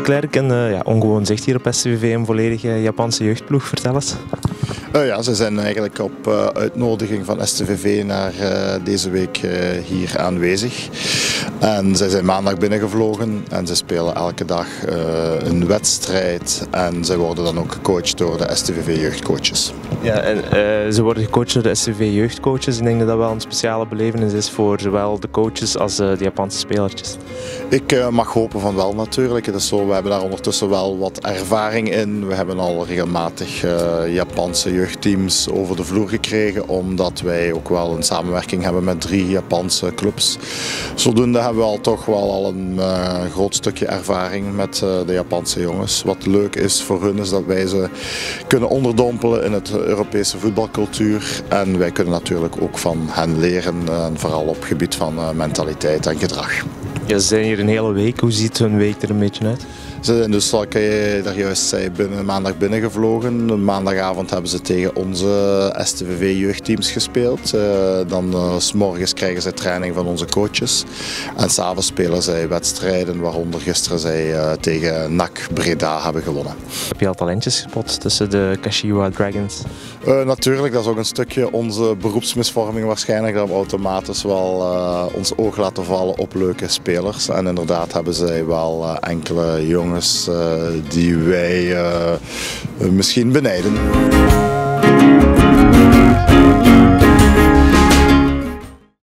Klerk, een ongewoon zicht hier op STVV, een volledige Japanse jeugdploeg. Vertel eens. Ja, ze zijn eigenlijk op uitnodiging van STVV naar deze week hier aanwezig. En zij zijn maandag binnengevlogen en ze spelen elke dag een wedstrijd. En zij worden dan ook gecoacht door de STVV jeugdcoaches. Ja, en ze worden gecoacht door de STVV jeugdcoaches. Ik denk dat dat wel een speciale belevenis is voor zowel de coaches als de Japanse spelertjes. Ik mag hopen van wel natuurlijk. Het is zo, we hebben daar ondertussen wel wat ervaring in. We hebben al regelmatig Japanse jeugdteams over de vloer gekregen, omdat wij ook wel een samenwerking hebben met 3 Japanse clubs. Zodoende hebben we al toch wel al een groot stukje ervaring met de Japanse jongens. Wat leuk is voor hun is dat wij ze kunnen onderdompelen in het Europese voetbalcultuur. En wij kunnen natuurlijk ook van hen leren, vooral op het gebied van mentaliteit en gedrag. Ja, ze zijn hier een hele week. Hoe ziet hun week er een beetje uit? Ze zijn dus, zoals je daar juist zei, maandag binnengevlogen. Maandagavond hebben ze tegen onze STVV jeugdteams gespeeld. Dan 's morgens krijgen zij training van onze coaches. En 's avonds spelen zij wedstrijden, waaronder gisteren zij tegen NAC Breda hebben gewonnen. Heb je al talentjes gespot tussen de Kashiwa Dragons? Natuurlijk, dat is ook een stukje onze beroepsmisvorming waarschijnlijk. Dat we automatisch wel ons oog laten vallen op leuke spelers. En inderdaad hebben zij wel enkele jongens die wij misschien benijden.